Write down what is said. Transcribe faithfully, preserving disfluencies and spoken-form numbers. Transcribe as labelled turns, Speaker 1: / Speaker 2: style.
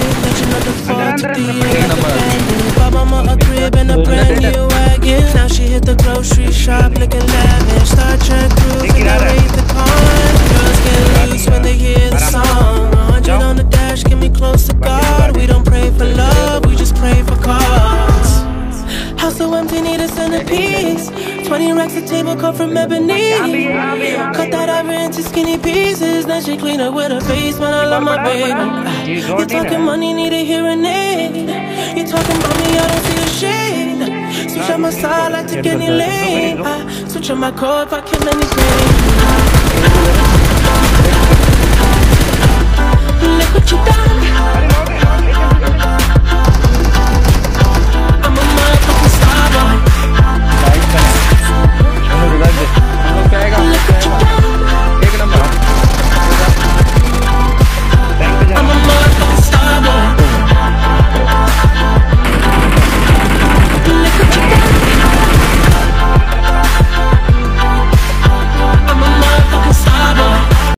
Speaker 1: Legend of the fall, took the years like a candle. Bought mama a crib and a brand new wagon. Now she hit the grocery shop looking lavish. Star Trek cruise and I raise the cons. Girls get loose when they hear the song. A hundred on the dash, get me close to God. We don't pray for love, we just pray for cause. House so empty, need a centerpiece. Twenty racks a table cut from ebony. Cut that ivory into skinny pieces. Then she clean up with her face, man, I love my baby. You talking money, need a hearing aid. You talking about me, I don't see a shade. Switch on my side, I take any lane. I switch on my core if I kill any pain. Look what you done.